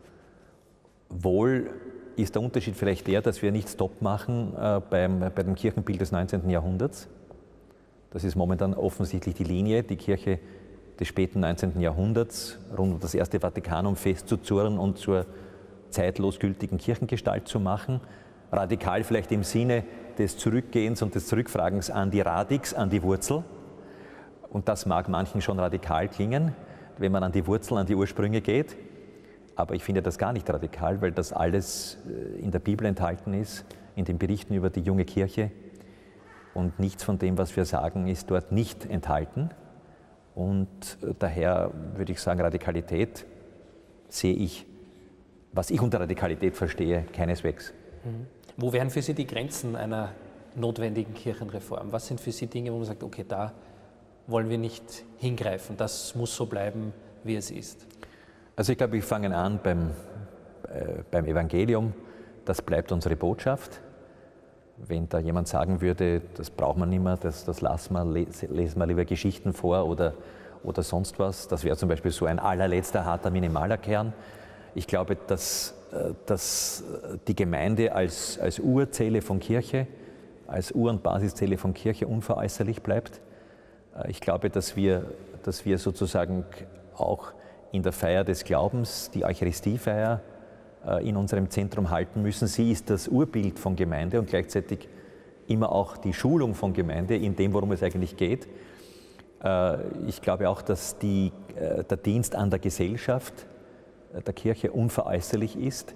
Wohl ist der Unterschied vielleicht der, dass wir nicht Stopp machen äh, beim, bei dem Kirchenbild des neunzehnten Jahrhunderts. Das ist momentan offensichtlich die Linie, die Kirche des späten neunzehnten Jahrhunderts rund um das erste Vatikanum festzuzurren und zur zeitlos gültigen Kirchengestalt zu machen. Radikal vielleicht im Sinne des Zurückgehens und des Zurückfragens an die Radix, an die Wurzel. Und das mag manchen schon radikal klingen, wenn man an die Wurzel, an die Ursprünge geht. Aber ich finde das gar nicht radikal, weil das alles in der Bibel enthalten ist, in den Berichten über die junge Kirche. Und nichts von dem, was wir sagen, ist dort nicht enthalten. Und daher würde ich sagen, Radikalität sehe ich, was ich unter Radikalität verstehe, keineswegs. Mhm. Wo wären für Sie die Grenzen einer notwendigen Kirchenreform? Was sind für Sie Dinge, wo man sagt, okay, da wollen wir nicht hingreifen, das muss so bleiben, wie es ist? Also ich glaube, wir fangen an beim, äh, beim Evangelium, das bleibt unsere Botschaft. Wenn da jemand sagen würde, das braucht man nicht mehr, das, das lassen wir, lesen wir lieber Geschichten vor oder, oder sonst was, das wäre zum Beispiel so ein allerletzter harter minimaler Kern. Ich glaube, dass, dass die Gemeinde als, als Urzelle von Kirche, als Ur- und Basiszelle von Kirche unveräußerlich bleibt. Ich glaube, dass wir, dass wir sozusagen auch in der Feier des Glaubens die Eucharistiefeier in unserem Zentrum halten müssen. Sie ist das Urbild von Gemeinde und gleichzeitig immer auch die Schulung von Gemeinde in dem, worum es eigentlich geht. Ich glaube auch, dass die, der Dienst an der Gesellschaft der Kirche unveräußerlich ist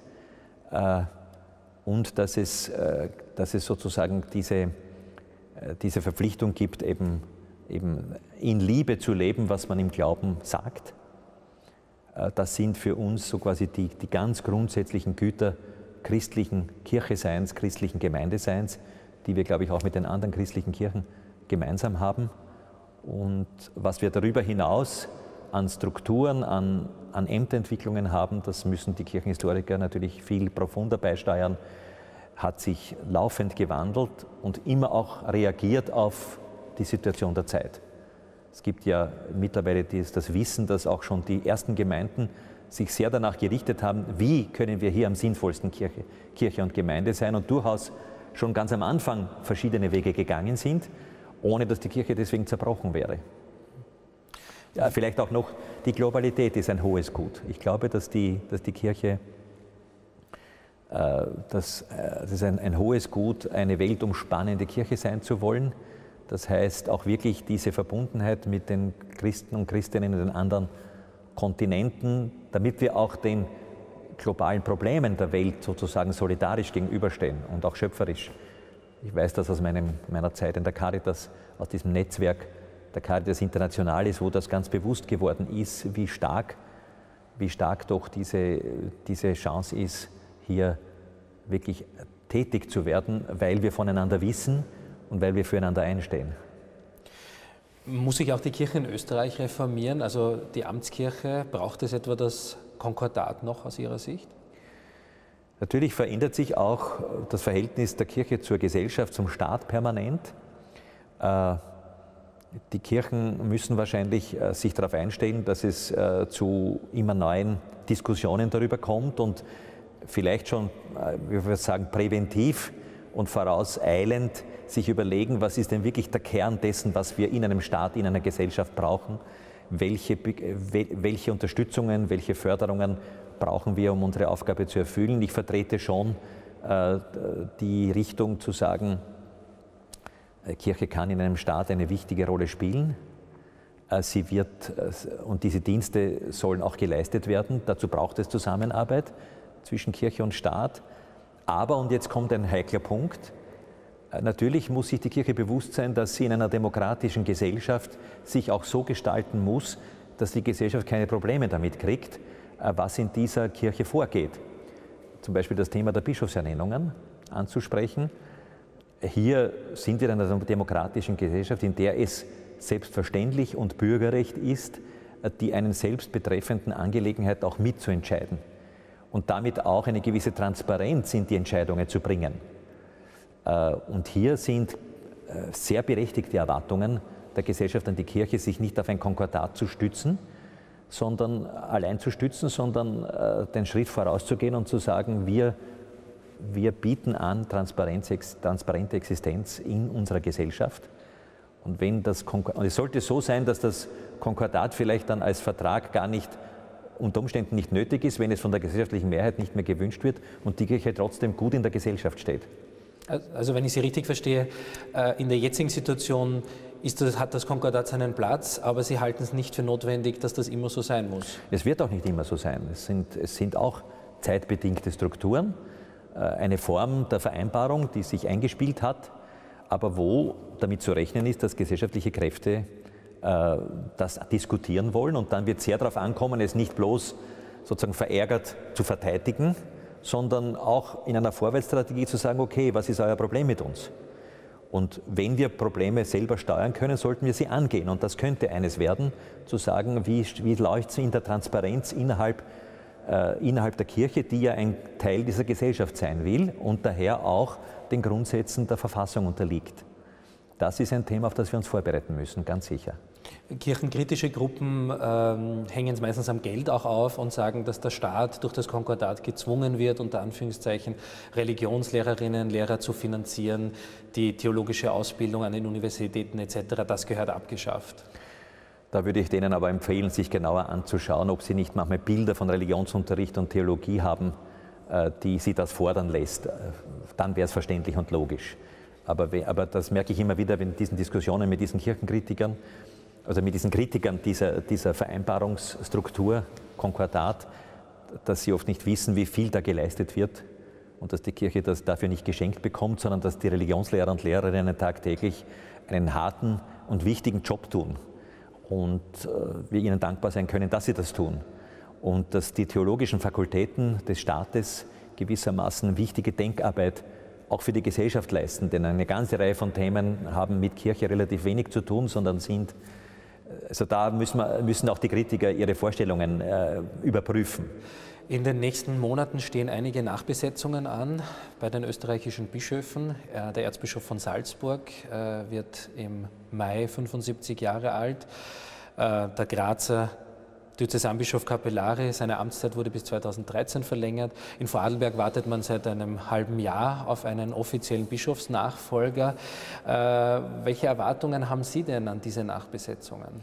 und dass es, dass es sozusagen diese, diese Verpflichtung gibt, eben, eben in Liebe zu leben, was man im Glauben sagt. Das sind für uns so quasi die, die ganz grundsätzlichen Güter christlichen Kircheseins, christlichen Gemeindeseins, die wir, glaube ich, auch mit den anderen christlichen Kirchen gemeinsam haben. Und was wir darüber hinaus an Strukturen, an, an Ämterentwicklungen haben, das müssen die Kirchenhistoriker natürlich viel profunder beisteuern, hat sich laufend gewandelt und immer auch reagiert auf die Situation der Zeit. Es gibt ja mittlerweile das Wissen, dass auch schon die ersten Gemeinden sich sehr danach gerichtet haben, wie können wir hier am sinnvollsten Kirche, Kirche und Gemeinde sein und durchaus schon ganz am Anfang verschiedene Wege gegangen sind, ohne dass die Kirche deswegen zerbrochen wäre. Ja, vielleicht auch noch, die Globalität ist ein hohes Gut. Ich glaube, dass die, dass die Kirche, äh, dass, äh, das ist ein, ein hohes Gut, eine weltumspannende Kirche sein zu wollen. Das heißt auch wirklich diese Verbundenheit mit den Christen und Christinnen in den anderen Kontinenten, damit wir auch den globalen Problemen der Welt sozusagen solidarisch gegenüberstehen und auch schöpferisch. Ich weiß das aus meinem, meiner Zeit in der Caritas, aus diesem Netzwerk der Caritas Internationalis, wo das ganz bewusst geworden ist, wie stark, wie stark doch diese, diese Chance ist, hier wirklich tätig zu werden, weil wir voneinander wissen und weil wir füreinander einstehen. Muss sich auch die Kirche in Österreich reformieren? Also die Amtskirche, braucht es etwa das Konkordat noch aus Ihrer Sicht? Natürlich verändert sich auch das Verhältnis der Kirche zur Gesellschaft, zum Staat permanent. Die Kirchen müssen wahrscheinlich sich darauf einstellen, dass es zu immer neuen Diskussionen darüber kommt und vielleicht schon, wie wir sagen, präventiv und vorauseilend sich überlegen, was ist denn wirklich der Kern dessen, was wir in einem Staat, in einer Gesellschaft brauchen, welche, welche Unterstützungen, welche Förderungen brauchen wir, um unsere Aufgabe zu erfüllen. Ich vertrete schon äh, die Richtung zu sagen, Kirche kann in einem Staat eine wichtige Rolle spielen. Äh, sie wird, äh, und diese Dienste sollen auch geleistet werden. Dazu braucht es Zusammenarbeit zwischen Kirche und Staat. Aber, und jetzt kommt ein heikler Punkt, äh, natürlich muss sich die Kirche bewusst sein, dass sie in einer demokratischen Gesellschaft sich auch so gestalten muss, dass die Gesellschaft keine Probleme damit kriegt, was in dieser Kirche vorgeht. Zum Beispiel das Thema der Bischofsernennungen anzusprechen. Hier sind wir in einer demokratischen Gesellschaft, in der es selbstverständlich und Bürgerrecht ist, die einen selbst betreffenden Angelegenheit auch mitzuentscheiden und damit auch eine gewisse Transparenz in die Entscheidungen zu bringen. Und hier sind sehr berechtigte Erwartungen der Gesellschaft an die Kirche, sich nicht auf ein Konkordat zu stützen, sondern allein zu stützen, sondern äh, den Schritt vorauszugehen und zu sagen, wir, wir bieten an transparente Existenz in unserer Gesellschaft. Und, wenn das und es sollte so sein, dass das Konkordat vielleicht dann als Vertrag gar nicht, unter Umständen nicht nötig ist, wenn es von der gesellschaftlichen Mehrheit nicht mehr gewünscht wird und die Kirche trotzdem gut in der Gesellschaft steht. Also wenn ich Sie richtig verstehe, in der jetzigen Situation ist das, hat das Konkordat seinen Platz, aber Sie halten es nicht für notwendig, dass das immer so sein muss. Es wird auch nicht immer so sein. Es sind, es sind auch zeitbedingte Strukturen, eine Form der Vereinbarung, die sich eingespielt hat, aber wo damit zu rechnen ist, dass gesellschaftliche Kräfte äh, das diskutieren wollen. Und dann wird es sehr darauf ankommen, es nicht bloß sozusagen verärgert zu verteidigen, sondern auch in einer Vorwärtsstrategie zu sagen, okay, was ist euer Problem mit uns? Und wenn wir Probleme selber steuern können, sollten wir sie angehen. Und das könnte eines werden, zu sagen, wie, wie läuft es in der Transparenz innerhalb, äh, innerhalb der Kirche, die ja ein Teil dieser Gesellschaft sein will und daher auch den Grundsätzen der Verfassung unterliegt. Das ist ein Thema, auf das wir uns vorbereiten müssen, ganz sicher. Kirchenkritische Gruppen ähm, hängen es meistens am Geld auch auf und sagen, dass der Staat durch das Konkordat gezwungen wird, unter Anführungszeichen Religionslehrerinnen, Lehrer zu finanzieren, die theologische Ausbildung an den Universitäten et cetera. Das gehört abgeschafft. Da würde ich denen aber empfehlen, sich genauer anzuschauen, ob sie nicht manchmal Bilder von Religionsunterricht und Theologie haben, die sie das fordern lässt. Dann wäre es verständlich und logisch. Aber, aber das merke ich immer wieder in diesen Diskussionen mit diesen Kirchenkritikern, also mit diesen Kritikern dieser, dieser Vereinbarungsstruktur, Konkordat, dass sie oft nicht wissen, wie viel da geleistet wird und dass die Kirche das dafür nicht geschenkt bekommt, sondern dass die Religionslehrer und Lehrerinnen tagtäglich einen harten und wichtigen Job tun und äh, wir ihnen dankbar sein können, dass sie das tun und dass die theologischen Fakultäten des Staates gewissermaßen wichtige Denkarbeit auch für die Gesellschaft leisten, denn eine ganze Reihe von Themen haben mit Kirche relativ wenig zu tun, sondern sind, also da müssen, wir, müssen auch die Kritiker ihre Vorstellungen äh, überprüfen. In den nächsten Monaten stehen einige Nachbesetzungen an bei den österreichischen Bischöfen. Äh, der Erzbischof von Salzburg äh, wird im Mai fünfundsiebzig Jahre alt. Äh, der Grazer Diözesanbischof Capellari, seine Amtszeit wurde bis zweitausenddreizehn verlängert. In Vorarlberg wartet man seit einem halben Jahr auf einen offiziellen Bischofsnachfolger. Äh, welche Erwartungen haben Sie denn an diese Nachbesetzungen?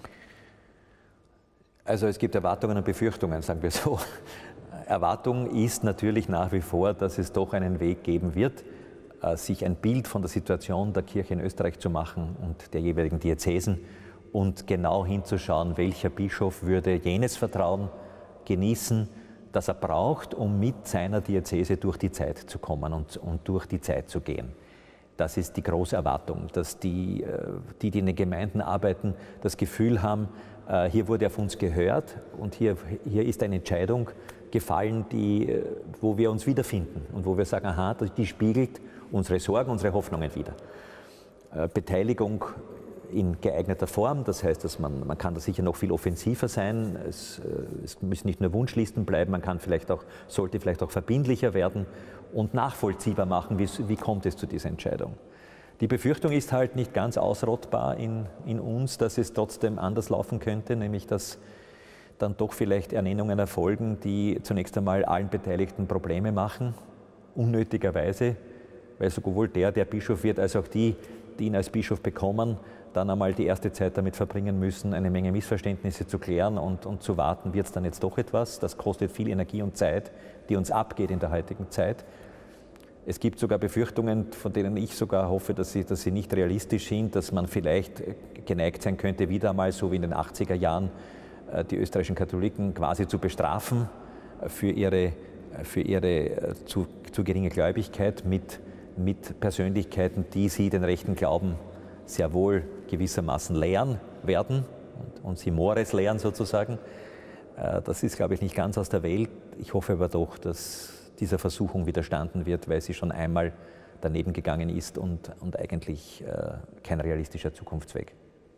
Also es gibt Erwartungen und Befürchtungen, sagen wir so. Erwartung ist natürlich nach wie vor, dass es doch einen Weg geben wird, äh, sich ein Bild von der Situation der Kirche in Österreich zu machen und der jeweiligen Diözesen, und genau hinzuschauen, welcher Bischof würde jenes Vertrauen genießen, das er braucht, um mit seiner Diözese durch die Zeit zu kommen und, und durch die Zeit zu gehen. Das ist die große Erwartung, dass die, die, die in den Gemeinden arbeiten, das Gefühl haben, hier wurde auf uns gehört und hier, hier ist eine Entscheidung gefallen, die, wo wir uns wiederfinden und wo wir sagen, aha, die spiegelt unsere Sorgen, unsere Hoffnungen wider. Beteiligung in geeigneter Form, das heißt, dass man, man kann da sicher noch viel offensiver sein, es, es müssen nicht nur Wunschlisten bleiben, man kann vielleicht auch, sollte vielleicht auch verbindlicher werden und nachvollziehbar machen, wie, wie kommt es zu dieser Entscheidung. Die Befürchtung ist halt nicht ganz ausrottbar in, in uns, dass es trotzdem anders laufen könnte, nämlich dass dann doch vielleicht Ernennungen erfolgen, die zunächst einmal allen Beteiligten Probleme machen, unnötigerweise, weil sowohl der, der Bischof wird, als auch die, die ihn als Bischof bekommen, dann einmal die erste Zeit damit verbringen müssen, eine Menge Missverständnisse zu klären und, und zu warten, wird es dann jetzt doch etwas. Das kostet viel Energie und Zeit, die uns abgeht in der heutigen Zeit. Es gibt sogar Befürchtungen, von denen ich sogar hoffe, dass sie, dass sie nicht realistisch sind, dass man vielleicht geneigt sein könnte, wieder einmal so wie in den achtziger Jahren die österreichischen Katholiken quasi zu bestrafen für ihre, für ihre zu, zu geringe Gläubigkeit mit, mit Persönlichkeiten, die sie den rechten Glauben sehr wohl gewissermaßen lehren werden und, und sie Mores lehren sozusagen. Das ist, glaube ich, nicht ganz aus der Welt. Ich hoffe aber doch, dass dieser Versuchung widerstanden wird, weil sie schon einmal daneben gegangen ist und, und eigentlich äh, kein realistischer Zukunftsweg.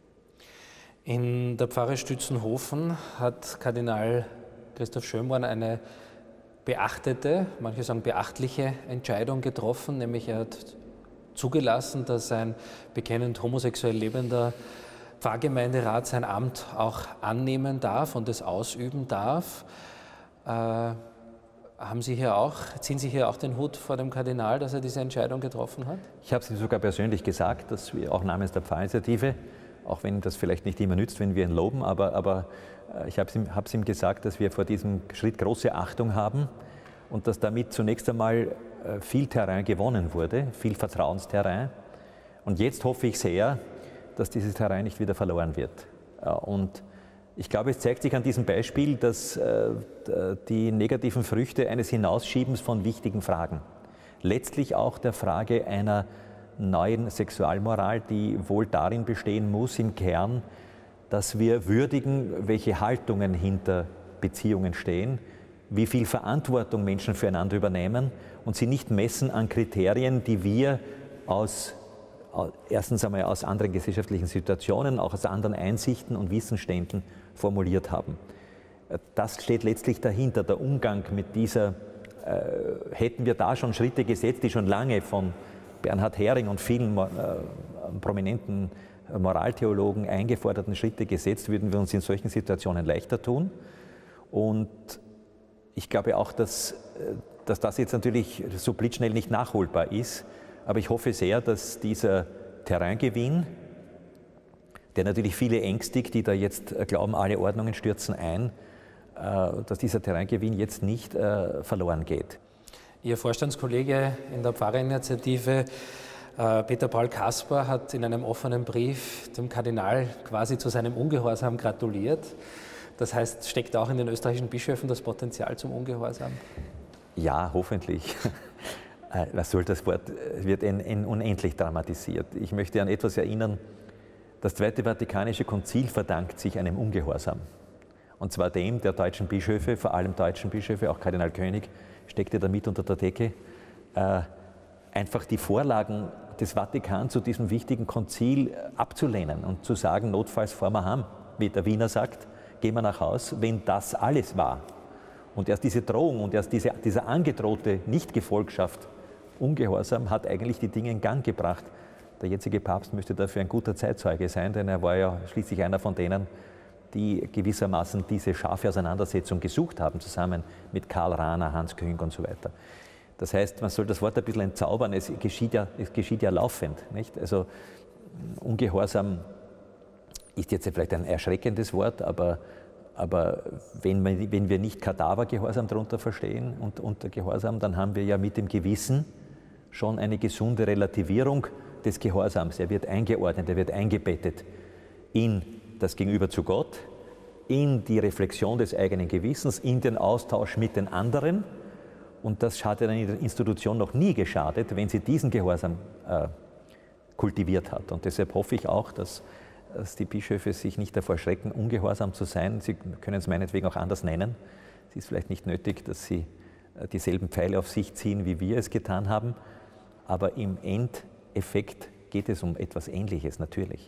In der Pfarre Stützenhofen hat Kardinal Christoph Schönborn eine beachtete, manche sagen beachtliche Entscheidung getroffen, nämlich er hat zugelassen, dass ein bekennend homosexuell lebender Pfarrgemeinderat sein Amt auch annehmen darf und es ausüben darf. Äh, haben Sie hier auch, ziehen Sie hier auch den Hut vor dem Kardinal, dass er diese Entscheidung getroffen hat? Ich habe es ihm sogar persönlich gesagt, dass wir auch namens der Pfarrinitiative, auch wenn das vielleicht nicht immer nützt, wenn wir ihn loben, aber, aber ich habe es ihm, hab's ihm gesagt, dass wir vor diesem Schritt große Achtung haben und dass damit zunächst einmal viel Terrain gewonnen wurde, viel Vertrauensterrain. Und jetzt hoffe ich sehr, dass dieses Terrain nicht wieder verloren wird. Und ich glaube, es zeigt sich an diesem Beispiel, dass die negativen Früchte eines Hinausschiebens von wichtigen Fragen, letztlich auch der Frage einer neuen Sexualmoral, die wohl darin bestehen muss, im Kern, dass wir würdigen, welche Haltungen hinter Beziehungen stehen, wie viel Verantwortung Menschen füreinander übernehmen und sie nicht messen an Kriterien, die wir aus, erstens einmal aus anderen gesellschaftlichen Situationen, auch aus anderen Einsichten und Wissensständen formuliert haben. Das steht letztlich dahinter, der Umgang mit dieser, äh, hätten wir da schon Schritte gesetzt, die schon lange von Bernhard Häring und vielen äh, prominenten Moraltheologen eingeforderten Schritte gesetzt, würden wir uns in solchen Situationen leichter tun. Und ich glaube auch, dass, dass das jetzt natürlich so blitzschnell nicht nachholbar ist. Aber ich hoffe sehr, dass dieser Terraingewinn, der natürlich viele ängstigt, die da jetzt glauben, alle Ordnungen stürzen ein, dass dieser Terraingewinn jetzt nicht verloren geht. Ihr Vorstandskollege in der Pfarrerinitiative, Peter Paul Kasper, hat in einem offenen Brief dem Kardinal quasi zu seinem Ungehorsam gratuliert. Das heißt, steckt auch in den österreichischen Bischöfen das Potenzial zum Ungehorsam? Ja, hoffentlich. Was soll das Wort? Wird in, in unendlich dramatisiert. Ich möchte an etwas erinnern. Das Zweite Vatikanische Konzil verdankt sich einem Ungehorsam. Und zwar dem der deutschen Bischöfe, vor allem deutschen Bischöfe, auch Kardinal König steckte da mit unter der Decke, äh, einfach die Vorlagen des Vatikan zu diesem wichtigen Konzil abzulehnen und zu sagen, notfalls fahren wir heim, wie der Wiener sagt, gehen wir nach Haus, wenn das alles war. Und erst diese Drohung und erst diese, dieser angedrohte Nichtgefolgschaft, Ungehorsam, hat eigentlich die Dinge in Gang gebracht. Der jetzige Papst müsste dafür ein guter Zeitzeuge sein, denn er war ja schließlich einer von denen, die gewissermaßen diese scharfe Auseinandersetzung gesucht haben, zusammen mit Karl Rahner, Hans Küng und so weiter. Das heißt, man soll das Wort ein bisschen entzaubern, es geschieht ja, es geschieht ja laufend. Nicht? Also Ungehorsam ist jetzt vielleicht ein erschreckendes Wort, aber, aber wenn, wir, wenn wir nicht Kadavergehorsam darunter verstehen und unter Gehorsam, dann haben wir ja mit dem Gewissen schon eine gesunde Relativierung des Gehorsams. Er wird eingeordnet, er wird eingebettet in das Gegenüber zu Gott, in die Reflexion des eigenen Gewissens, in den Austausch mit den anderen. Und das hat einer Institution noch nie geschadet, wenn sie diesen Gehorsam äh, kultiviert hat. Und deshalb hoffe ich auch, dass, dass die Bischöfe sich nicht davor schrecken, ungehorsam zu sein. Sie können es meinetwegen auch anders nennen. Es ist vielleicht nicht nötig, dass sie äh, dieselben Pfeile auf sich ziehen, wie wir es getan haben. Aber im Endeffekt geht es um etwas Ähnliches, natürlich.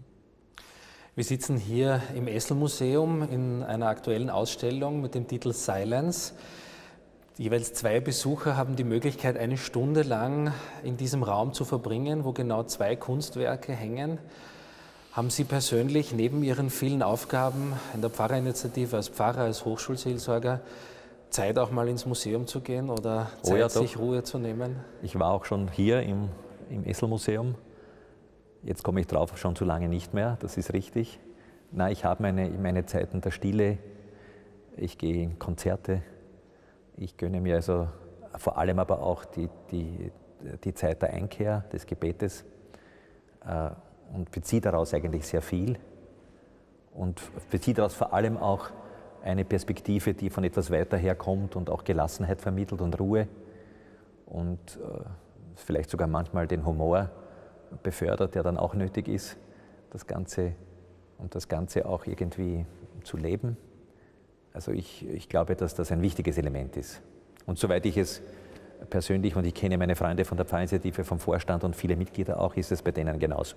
Wir sitzen hier im Essl-Museum in einer aktuellen Ausstellung mit dem Titel Silence. Jeweils zwei Besucher haben die Möglichkeit, eine Stunde lang in diesem Raum zu verbringen, wo genau zwei Kunstwerke hängen. Haben Sie persönlich neben Ihren vielen Aufgaben in der Pfarrerinitiative als Pfarrer, als Hochschulseelsorger Zeit, auch mal ins Museum zu gehen oder Zeit, oh ja, sich Ruhe zu nehmen? Ich war auch schon hier im, im Essl-Museum. Jetzt komme ich drauf, schon zu lange nicht mehr, das ist richtig. Nein, ich habe meine, meine Zeiten der Stille, ich gehe in Konzerte. Ich gönne mir also vor allem aber auch die, die, die Zeit der Einkehr, des Gebetes äh, und beziehe daraus eigentlich sehr viel und beziehe daraus vor allem auch eine Perspektive, die von etwas weiter herkommt und auch Gelassenheit vermittelt und Ruhe und äh, vielleicht sogar manchmal den Humor befördert, der dann auch nötig ist, das Ganze und das Ganze auch irgendwie zu leben. Also ich, ich glaube, dass das ein wichtiges Element ist. Und soweit ich es persönlich, und ich kenne meine Freunde von der Pfarrinitiative, vom Vorstand und viele Mitglieder auch, ist es bei denen genauso.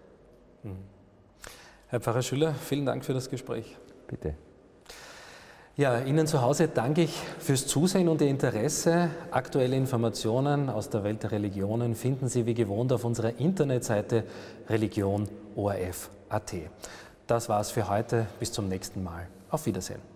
Herr Pfarrer Schüller, vielen Dank für das Gespräch. Bitte. Ja, Ihnen zu Hause danke ich fürs Zusehen und Ihr Interesse. Aktuelle Informationen aus der Welt der Religionen finden Sie wie gewohnt auf unserer Internetseite religion punkt o r f punkt a t. Das war's für heute. Bis zum nächsten Mal. Auf Wiedersehen.